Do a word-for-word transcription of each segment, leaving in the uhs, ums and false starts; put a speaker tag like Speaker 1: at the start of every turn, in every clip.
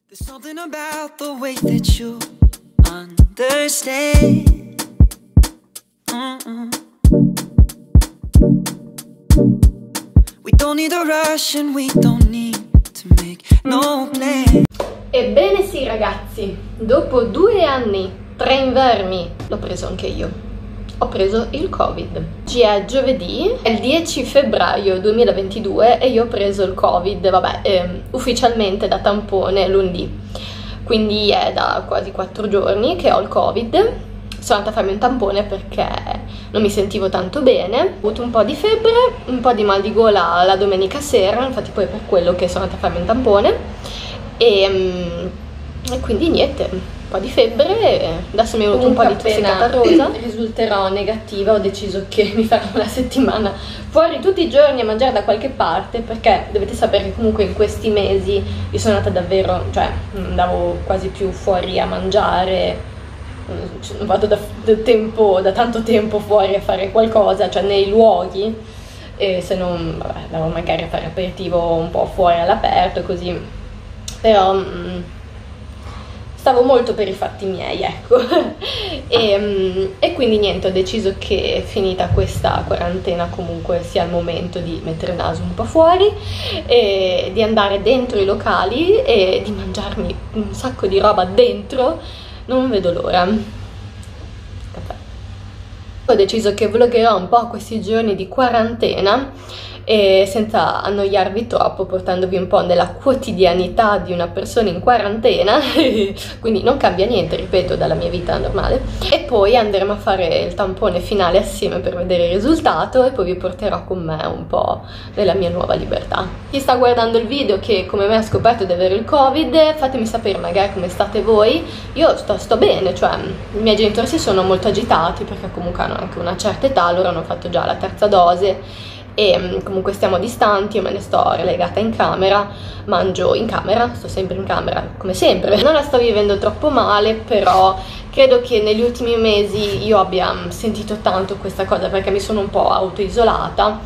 Speaker 1: There's something about the way that you understand. Mm-mm. We don't need a rush and we don't need to make no plan.
Speaker 2: Ebbene sì ragazzi, dopo due anni, tre inverni, l'ho preso anche io. Ho preso il Covid. Oggi è giovedì, è il dieci febbraio duemilaventidue e io ho preso il Covid, vabbè, eh, ufficialmente da tampone lunedì. Quindi è da quasi quattro giorni che ho il Covid. Sono andata a farmi un tampone perché non mi sentivo tanto bene. Ho avuto un po' di febbre, un po' di mal di gola la domenica sera, infatti poi è per quello che sono andata a farmi un tampone. E, e quindi niente, un po' di febbre, adesso mi è venuto un po' di tossicata rosa. Risulterò negativa, ho deciso che mi farò una settimana fuori tutti i giorni a mangiare da qualche parte, perché dovete sapere che comunque in questi mesi io sono andata davvero, cioè andavo quasi più fuori a mangiare, non vado da, da, tempo, da tanto tempo fuori a fare qualcosa, cioè nei luoghi, e se non, vabbè, andavo magari a fare aperitivo un po' fuori all'aperto così, però mh, stavo molto per i fatti miei, ecco. e, e quindi niente, ho deciso che finita questa quarantena comunque sia il momento di mettere il naso un po' fuori e di andare dentro i locali e di mangiarmi un sacco di roba dentro. Non vedo l'ora. Caffè. Ho deciso che vloggerò un po' questi giorni di quarantena e senza annoiarvi troppo, portandovi un po' nella quotidianità di una persona in quarantena, quindi non cambia niente, ripeto, dalla mia vita normale. E poi andremo a fare il tampone finale assieme per vedere il risultato e poi vi porterò con me un po' nella mia nuova libertà. Chi sta guardando il video che come me ha scoperto di avere il Covid, fatemi sapere magari come state voi. Io sto, sto bene, cioè i miei genitori si sono molto agitati perché comunque hanno anche una certa età, loro hanno fatto già la terza dose e comunque stiamo distanti, io me ne sto relegata in camera, mangio in camera, sto sempre in camera come sempre. Non la sto vivendo troppo male, però credo che negli ultimi mesi io abbia sentito tanto questa cosa perché mi sono un po' autoisolata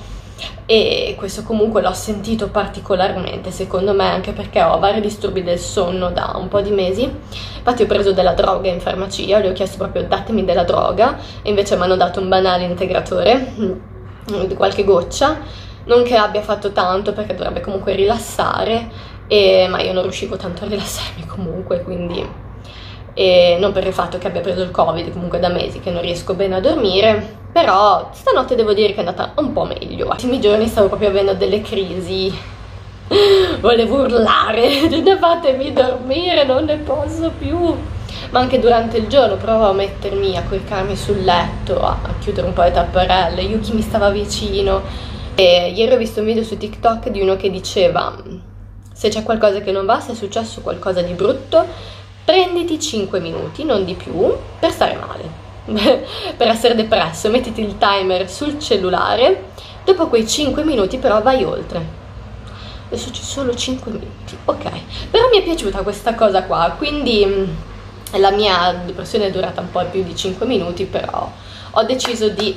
Speaker 2: e questo comunque l'ho sentito particolarmente, secondo me, anche perché ho vari disturbi del sonno da un po' di mesi. Infatti ho preso della droga in farmacia, gli ho chiesto proprio datemi della droga e invece mi hanno dato un banale integratore di qualche goccia, non che abbia fatto tanto perché dovrebbe comunque rilassare, e, ma io non riuscivo tanto a rilassarmi comunque, quindi e non per il fatto che abbia preso il Covid, comunque da mesi che non riesco bene a dormire, però stanotte devo dire che è andata un po' meglio. Negli ultimi giorni stavo proprio avendo delle crisi, volevo urlare, fatemi dormire, non ne posso più. Ma anche durante il giorno provavo a mettermi, a coricarmi sul letto, a, a chiudere un po' le tapparelle, Yuki mi stava vicino. E ieri ho visto un video su TikTok di uno che diceva: se c'è qualcosa che non va, se è successo qualcosa di brutto, prenditi cinque minuti, non di più, per stare male, per essere depresso, mettiti il timer sul cellulare, dopo quei cinque minuti però vai oltre. Adesso c'è solo cinque minuti, ok. Però mi è piaciuta questa cosa qua, quindi la mia depressione è durata un po' più di cinque minuti, però ho deciso di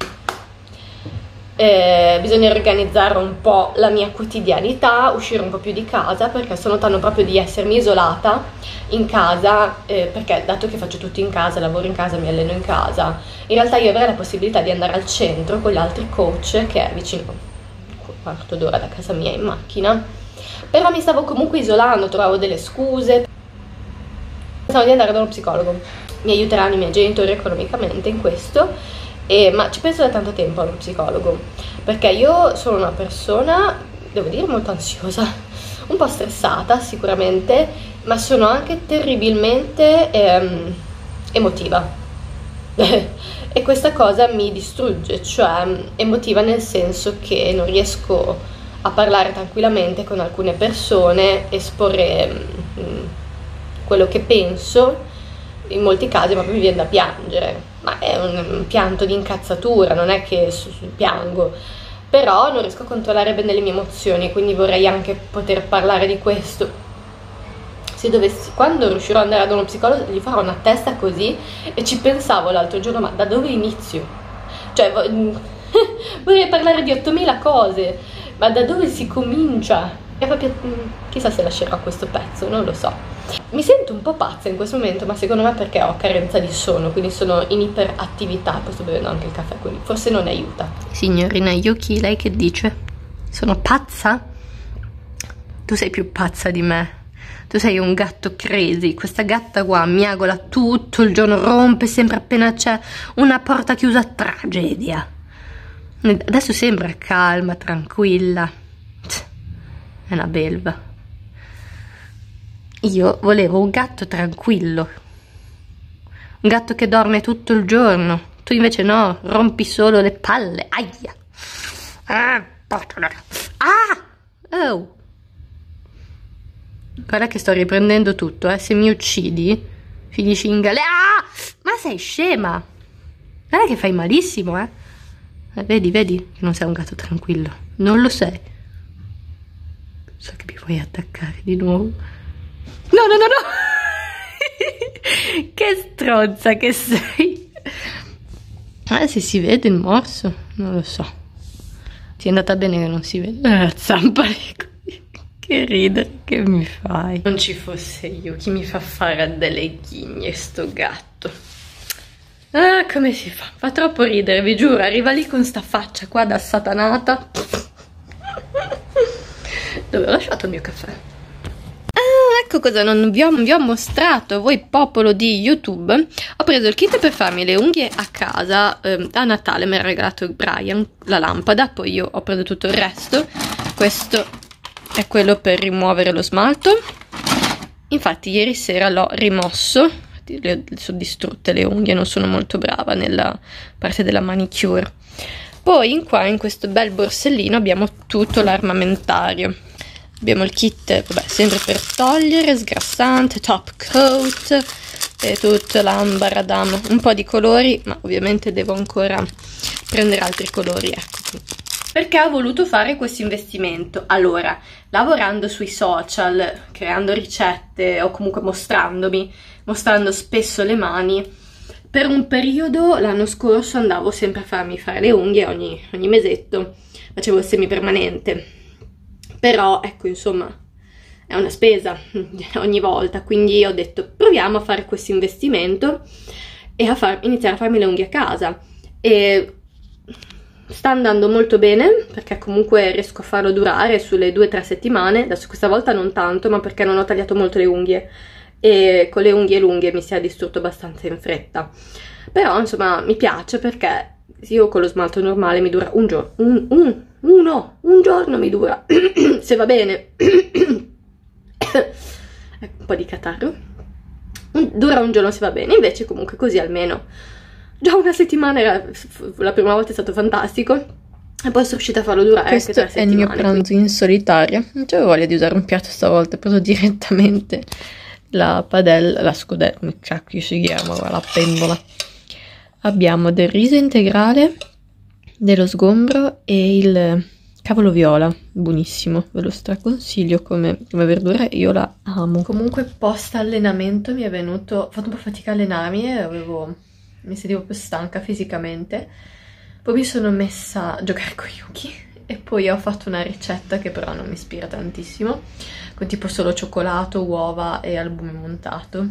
Speaker 2: eh, bisogna organizzare un po' la mia quotidianità, uscire un po' più di casa, perché sto notando proprio di essermi isolata in casa, eh, perché dato che faccio tutto in casa, lavoro in casa, mi alleno in casa, in realtà io avrei la possibilità di andare al centro con gli altri coach, che è vicino un quarto d'ora da casa mia in macchina, però mi stavo comunque isolando, trovavo delle scuse. Pensavo di andare da uno psicologo, mi aiuteranno i miei genitori economicamente in questo, e, ma ci penso da tanto tempo allo psicologo, perché io sono una persona, devo dire, molto ansiosa, un po' stressata sicuramente, ma sono anche terribilmente ehm, emotiva e questa cosa mi distrugge, cioè emotiva nel senso che non riesco a parlare tranquillamente con alcune persone, esporre mh, quello che penso, in molti casi proprio mi viene da piangere, ma è un pianto di incazzatura, non è che piango, però non riesco a controllare bene le mie emozioni, quindi vorrei anche poter parlare di questo. Se dovessi, quando riuscirò ad andare ad uno psicologo gli farò una testa così, e ci pensavo l'altro giorno, ma da dove inizio? Cioè vorrei parlare di ottomila cose, ma da dove si comincia? E proprio, chissà se lascerò questo pezzo, non lo so. Mi sento un po' pazza in questo momento, ma secondo me perché ho carenza di sonno, quindi sono in iperattività, poi sto bevendo anche il caffè, quindi forse non aiuta. Signorina Yuki, lei che dice? Sono pazza? Tu sei più pazza di me. Tu sei un gatto crazy. Questa gatta qua miagola tutto il giorno, rompe sempre appena c'è una porta chiusa, tragedia. Adesso sembra calma, tranquilla. È una belva. Io volevo un gatto tranquillo, un gatto che dorme tutto il giorno. Tu invece no, rompi solo le palle. Aia. Ah, ah! Oh. Guarda che sto riprendendo tutto, eh. Se mi uccidi, finisci in galera. Ah! Ma sei scema! Guarda che fai malissimo, eh. eh. Vedi, vedi che non sei un gatto tranquillo. Non lo sei. So che mi vuoi attaccare di nuovo. No, no, no, no! Che stronza che sei! Ah, se si vede il morso? Non lo so. Ti è andata bene che non si vede la zampa. Che ridere che mi fai. Non ci fosse io, chi mi fa fare delle ghigne sto gatto. Ah, come si fa? Fa troppo ridere, vi giuro. Arriva lì con sta faccia qua da satanata. Dove ho lasciato il mio caffè? Ah, ecco cosa non vi, ho, non vi ho mostrato, voi popolo di YouTube. Ho preso il kit per farmi le unghie a casa. eh, a Natale mi ha regalato Brian la lampada, poi io ho preso tutto il resto. Questo è quello per rimuovere lo smalto. Infatti ieri sera l'ho rimosso, le sono distrutte le unghie, non sono molto brava nella parte della manicure. Poi in qua in questo bel borsellino abbiamo tutto l'armamentario. Abbiamo il kit, vabbè, sempre per togliere, sgrassante, top coat e tutto l'ambaradam, un po' di colori, ma ovviamente devo ancora prendere altri colori, ecco qui. Perché ho voluto fare questo investimento? Allora, lavorando sui social, creando ricette o comunque mostrandomi, mostrando spesso le mani, per un periodo l'anno scorso andavo sempre a farmi fare le unghie ogni, ogni mesetto, facevo il semipermanente, però ecco insomma è una spesa ogni volta, quindi ho detto proviamo a fare questo investimento e a far, iniziare a farmi le unghie a casa. E sta andando molto bene perché comunque riesco a farlo durare sulle due o tre settimane. Adesso questa volta non tanto, ma perché non ho tagliato molto le unghie e con le unghie lunghe mi si è distrutto abbastanza in fretta. Però insomma mi piace perché io con lo smalto normale mi dura un giorno, un, un, uno, un giorno mi dura, se va bene. Ecco un po' di catarro. Dura un giorno se va bene, invece comunque così almeno già una settimana era, la prima volta è stato fantastico e poi sono riuscita a farlo durare
Speaker 3: questo
Speaker 2: anche tre settimane.
Speaker 3: È il mio pranzo quindi in solitaria, non c'avevo voglia di usare un piatto stavolta, ho preso direttamente la padella, la scudella, come cacchio si chiama, la pendola. Abbiamo del riso integrale, dello sgombro e il cavolo viola, buonissimo, ve lo straconsiglio come, come verdura, io la amo. Comunque post allenamento mi è venuto, ho fatto un po' fatica a allenarmi e avevo... mi sentivo più stanca fisicamente, poi mi sono messa a giocare con Yuki e poi ho fatto una ricetta che però non mi ispira tantissimo, con tipo solo cioccolato, uova e albume montato,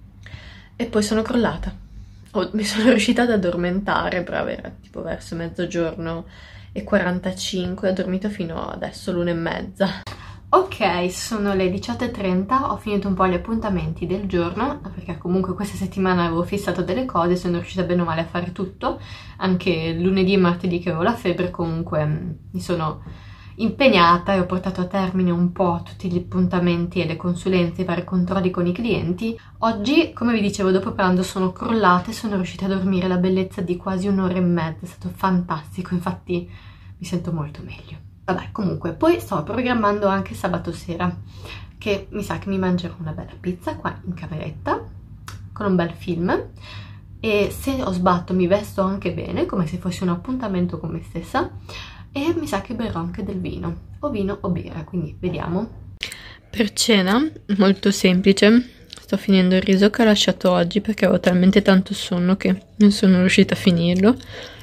Speaker 3: e poi sono crollata. Oh, mi sono riuscita ad addormentare, però era tipo verso mezzogiorno e quarantacinque, ho dormito fino adesso l'una e mezza. Ok, sono le diciotto e trenta, ho finito un po' gli appuntamenti del giorno, perché comunque questa settimana avevo fissato delle cose, sono riuscita bene o male a fare tutto, anche lunedì e martedì che avevo la febbre, comunque mi sono impegnata e ho portato a termine un po' tutti gli appuntamenti e le consulenze, i vari controlli con i clienti. Oggi, come vi dicevo, dopo pranzo sono crollata e sono riuscita a dormire la bellezza di quasi un'ora e mezza, è stato fantastico, infatti mi sento molto meglio. Vabbè, comunque, poi sto programmando anche sabato sera, che mi sa che mi mangerò una bella pizza qua in cameretta, con un bel film, e se ho sbatto mi vesto anche bene, come se fosse un appuntamento con me stessa, e mi sa che berrò anche del vino, o vino o birra, quindi vediamo. Per cena, molto semplice, sto finendo il riso che ho lasciato oggi perché avevo talmente tanto sonno che non sono riuscita a finirlo.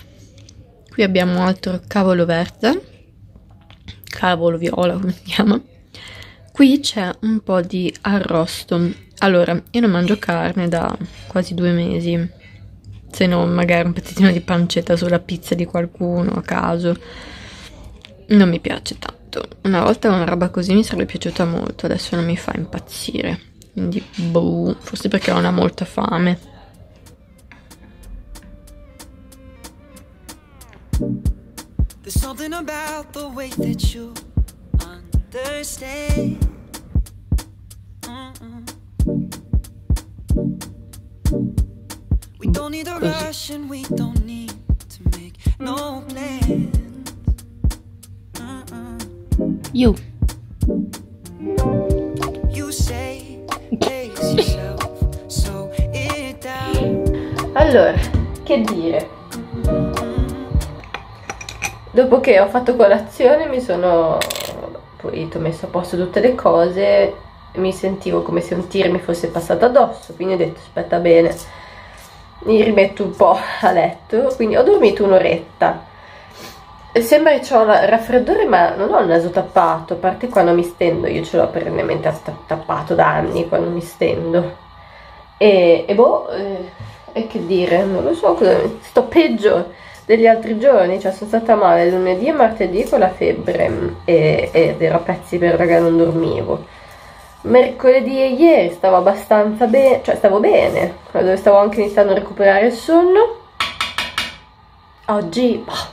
Speaker 3: Qui abbiamo altro cavolo verde, cavolo viola come si chiama, Qui c'è un po' di arrosto. Allora, io non mangio carne da quasi due mesi, se non magari un pezzettino di pancetta sulla pizza di qualcuno a caso. Non mi piace tanto. Una volta una roba così mi sarebbe piaciuta molto, adesso non mi fa impazzire. Quindi, boh, forse perché non ho molta fame.
Speaker 1: There's something about the way that you understand. Mm-mm. We don't need a rush and we don't need to make no plans. Mm-mm.
Speaker 3: You.
Speaker 1: You say, pace yourself, slow it down.
Speaker 2: Allora, che dire? Dopo che ho fatto colazione mi sono pulito, ho messo a posto tutte le cose, mi sentivo come se un tir mi fosse passato addosso, quindi ho detto aspetta bene, mi rimetto un po' a letto, quindi ho dormito un'oretta. Sembra che ho il raffreddore ma non ho il naso tappato, a parte quando mi stendo, io ce l'ho perennemente tappato da anni quando mi stendo. E, e boh, e, e che dire, non lo so, sto peggio degli altri giorni, cioè sono stata male lunedì e martedì con la febbre e, ed ero a pezzi perché non dormivo. Mercoledì e ieri stavo abbastanza bene, cioè stavo bene, dove stavo anche iniziando a recuperare il sonno. Oggi, boh,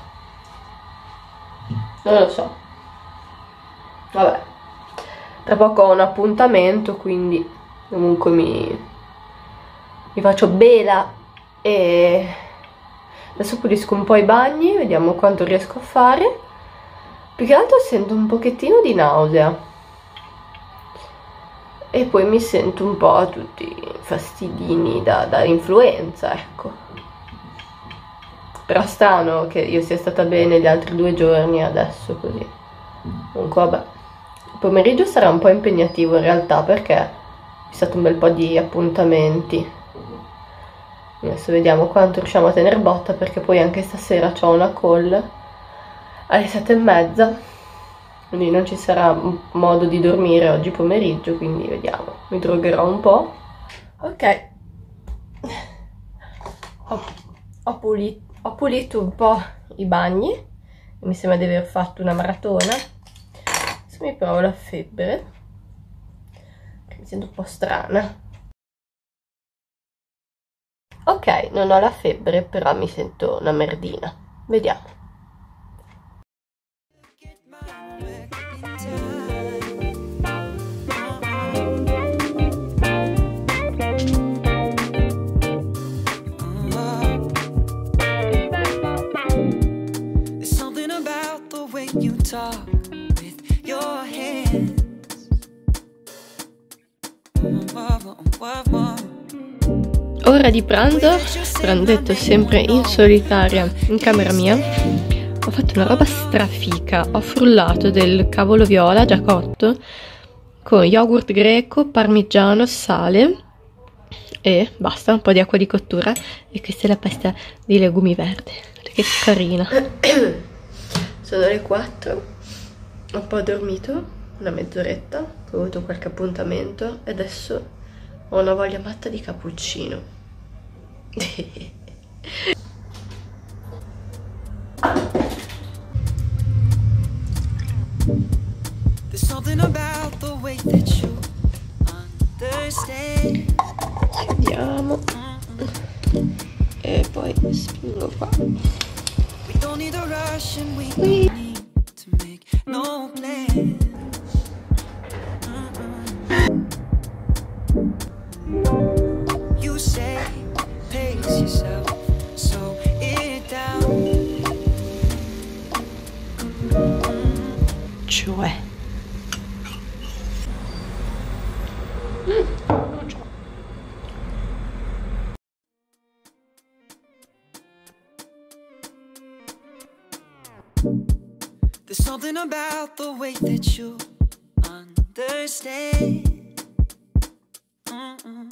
Speaker 2: non lo so, vabbè, tra poco ho un appuntamento, quindi comunque mi, mi faccio bella e adesso pulisco un po' i bagni, vediamo quanto riesco a fare. Più che altro sento un pochettino di nausea e poi mi sento un po' tutti i fastidini da, da influenza, ecco. Però strano che io sia stata bene gli altri due giorni, adesso così. Comunque vabbè, il pomeriggio sarà un po' impegnativo in realtà perché c'è stato un bel po' di appuntamenti. Adesso vediamo quanto riusciamo a tenere botta, perché poi anche stasera ho una call alle sette e mezza, quindi non ci sarà modo di dormire oggi pomeriggio, quindi vediamo, mi drogherò un po'. Ok, ho, ho, pulito, ho pulito un po' i bagni, mi sembra di aver fatto una maratona. Adesso mi provo la febbre, mi sento un po' strana. Ok, non ho la febbre, però mi sento una merdina. Vediamo.
Speaker 1: There's something about the way you talk with your hands.
Speaker 3: Ora di pranzo, pranzetto sempre in solitaria in camera mia. Ho fatto una roba strafica, ho frullato del cavolo viola già cotto con yogurt greco, parmigiano, sale e basta, un po' di acqua di cottura, e questa è la pasta di legumi verde, che carina. Sono le quattro, ho un po' dormito, una mezz'oretta, ho avuto qualche appuntamento e adesso ho una voglia matta di cappuccino.
Speaker 1: There's something about the way that you understand.
Speaker 3: Chiudiamo e poi spingo qua.
Speaker 1: We don't need a rush and we don't need to make no plan. You say, pace yourself, slow it down.
Speaker 3: Cioè
Speaker 1: There's something about the way that you understand. Mm-mm.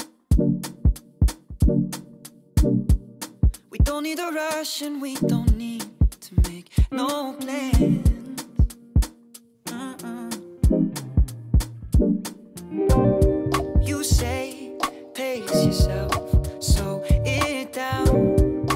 Speaker 1: We don't need a rush and we don't need to make no plans. Mm-mm. yourself, slow it down.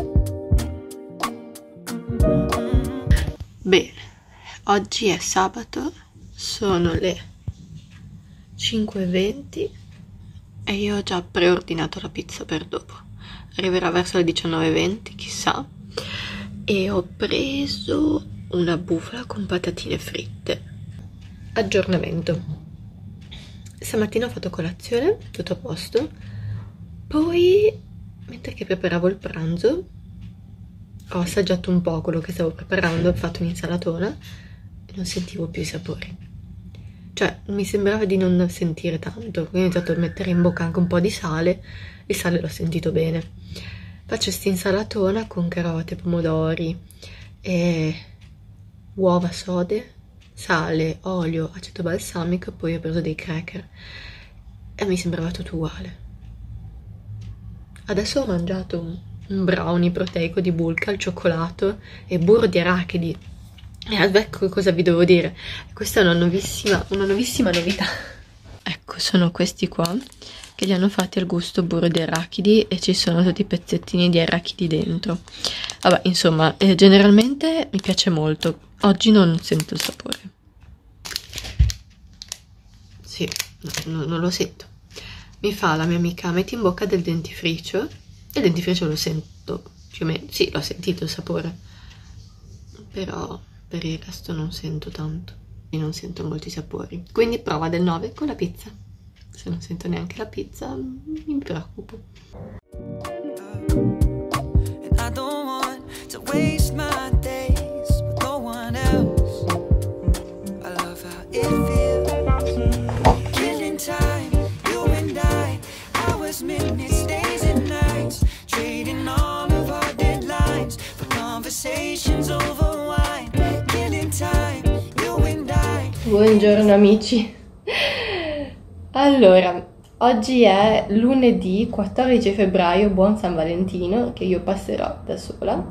Speaker 3: Bene, oggi è sabato, sono le cinque e venti e io ho già preordinato la pizza per dopo. Arriverà verso le diciannove e venti, chissà. E ho preso una bufala con patatine fritte. Aggiornamento: stamattina ho fatto colazione, tutto a posto. Poi, mentre che preparavo il pranzo, ho assaggiato un po' quello che stavo preparando, ho fatto un'insalatona e non sentivo più i sapori. Cioè, mi sembrava di non sentire tanto, quindi ho iniziato a mettere in bocca anche un po' di sale. Il sale l'ho sentito bene. Faccio questa insalatona con carote, pomodori, e uova sode, sale, olio, aceto balsamico, e poi ho preso dei cracker e mi sembrava tutto uguale. Adesso ho mangiato un, un brownie proteico di bulk al cioccolato e burro di arachidi. E ecco cosa vi devo dire, questa è una nuovissima, una nuovissima novità. Ecco, sono questi qua che li hanno fatti al gusto burro di arachidi e ci sono tutti i pezzettini di arachidi dentro. Vabbè, insomma, eh, generalmente mi piace molto. Oggi non sento il sapore. Sì, no, no, non lo sento. Mi fa la mia amica, metti in bocca del dentifricio. Il dentifricio lo sento più o meno, sì, l'ho sentito il sapore, però per il resto non sento tanto, e non sento molti sapori. Quindi prova del nove con la pizza. Se non sento neanche la pizza, mi preoccupo.
Speaker 1: And I don't want to waste my days with no one else. I love how it feels. Killing time, you and I. Hours, minutes, days and nights. Trading all of our deadlines for conversations over wine. Killing time, you and I.
Speaker 2: Buongiorno amici. Allora, oggi è lunedì quattordici febbraio, buon San Valentino, che io passerò da sola.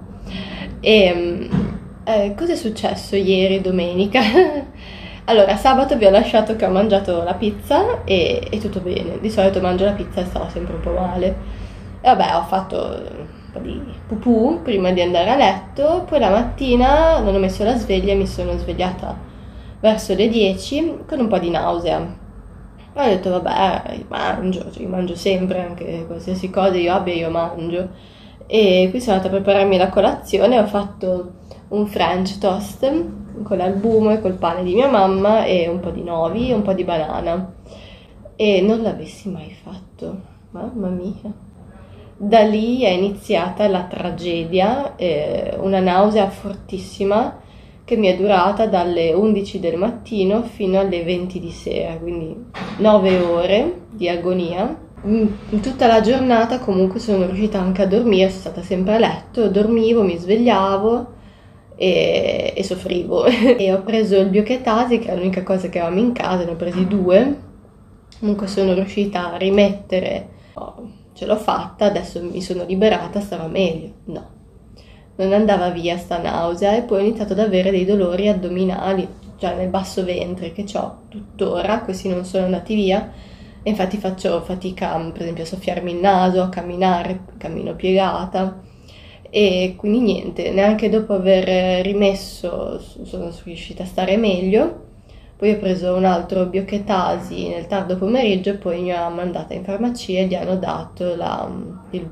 Speaker 2: E eh, cosa è successo ieri, domenica? Allora, sabato vi ho lasciato che ho mangiato la pizza e, e tutto bene. Di solito mangio la pizza e stavo sempre un po' male. E vabbè, ho fatto un po' di pupù prima di andare a letto, poi la mattina non ho messo la sveglia e mi sono svegliata verso le dieci con un po' di nausea. Ho detto vabbè, mangio, cioè io mangio sempre, anche qualsiasi cosa io abbia io mangio. E qui sono andata a prepararmi la colazione, ho fatto un French toast con l'albume, col pane di mia mamma e un po' di novi e un po' di banana. E non l'avessi mai fatto, mamma mia. Da lì è iniziata la tragedia, eh, una nausea fortissima che mi è durata dalle undici del mattino fino alle venti di sera, quindi nove ore di agonia. In tutta la giornata comunque sono riuscita anche a dormire, sono stata sempre a letto, dormivo, mi svegliavo e, e soffrivo. E ho preso il Biochetasi, che è l'unica cosa che avevamo in casa, ne ho presi due. Comunque sono riuscita a rimettere, oh, ce l'ho fatta, adesso mi sono liberata, stava meglio. No. Non andava via sta nausea e poi ho iniziato ad avere dei dolori addominali, cioè nel basso ventre, che ho tuttora, questi non sono andati via, e infatti faccio fatica per esempio a soffiarmi il naso, a camminare, cammino piegata, e quindi niente, neanche dopo aver rimesso sono riuscita a stare meglio. Poi ho preso un altro Biochetasi nel tardo pomeriggio e poi mi ha mandata in farmacia e gli hanno dato la, il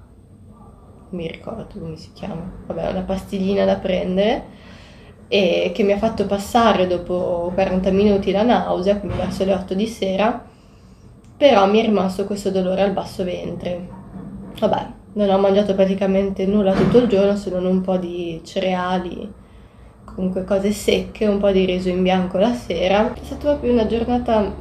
Speaker 2: non mi ricordo come si chiama, vabbè, una pastiglina da prendere e che mi ha fatto passare dopo quaranta minuti la nausea, quindi verso le otto di sera, però mi è rimasto questo dolore al basso ventre. Vabbè, non ho mangiato praticamente nulla tutto il giorno se non un po' di cereali, comunque cose secche, un po' di riso in bianco la sera. È stata proprio una giornata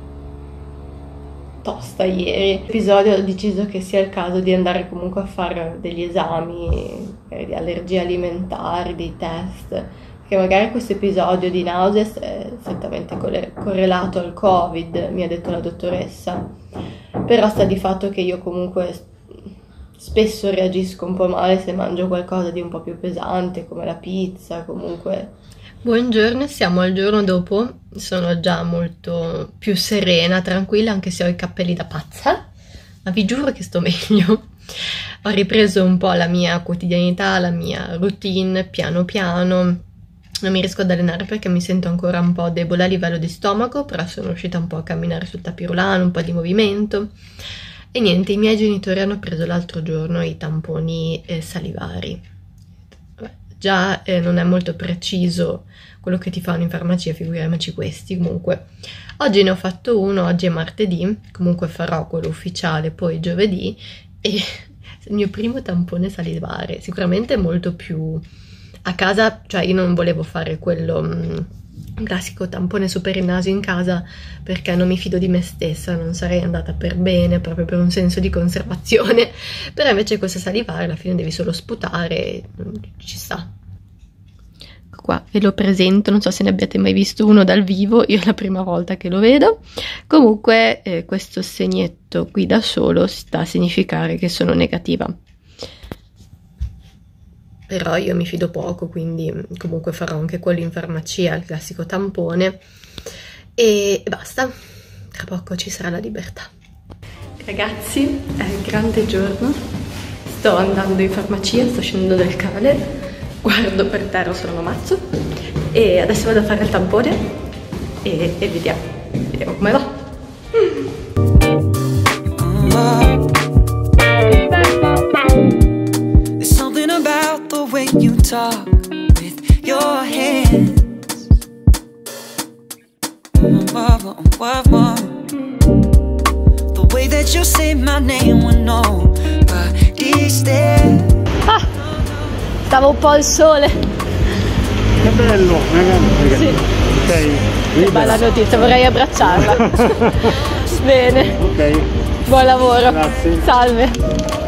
Speaker 2: tosta ieri. L'episodio ho deciso che sia il caso di andare comunque a fare degli esami di allergie alimentari, dei test, perché magari questo episodio di nausea è strettamente correlato al Covid, mi ha detto la dottoressa, però sta di fatto che io comunque spesso reagisco un po' male se mangio qualcosa di un po' più pesante come la pizza, comunque.
Speaker 3: Buongiorno, siamo al giorno dopo, sono già molto più serena, tranquilla, anche se ho i capelli da pazza, ma vi giuro che sto meglio. Ho ripreso un po' la mia quotidianità, la mia routine, piano piano. Non mi riesco ad allenare perché mi sento ancora un po' debole a livello di stomaco, però sono riuscita un po' a camminare sul tapirulano, un po' di movimento. E niente, i miei genitori hanno preso l'altro giorno i tamponi eh, salivari. Vabbè, già eh, non è molto preciso quello che ti fanno in farmacia, figuriamoci questi. Comunque, oggi ne ho fatto uno, oggi è martedì, comunque farò quello ufficiale poi giovedì, e il mio primo tampone salivare, sicuramente molto più a casa, cioè io non volevo fare quello mh, classico tampone su per il naso in casa perché non mi fido di me stessa, non sarei andata per bene, proprio per un senso di conservazione, però invece questo salivare alla fine devi solo sputare, ci sta. Qua ve lo presento, non so se ne abbiate mai visto uno dal vivo, io è la prima volta che lo vedo. Comunque eh, questo segnetto qui da solo sta a significare che sono negativa, però io mi fido poco, quindi comunque farò anche quello in farmacia, il classico tampone, e basta, tra poco ci sarà la libertà. Ragazzi, è il grande giorno, sto andando in farmacia, sto scendendo dal cane, guardo per terra, sono un mazzo, e adesso vado a fare il tampone e, e vediamo, vediamo come va.
Speaker 1: There's something about the way you talk with your hands. The way that you say my name when nobody stares.
Speaker 2: Ah, stavo un po' al sole.
Speaker 4: Che bello, ragazzi.
Speaker 2: Sì.
Speaker 4: Ok.
Speaker 2: Che bella notizia, vorrei abbracciarla. Bene.
Speaker 4: Ok.
Speaker 2: Buon lavoro.
Speaker 4: Grazie.
Speaker 2: Salve.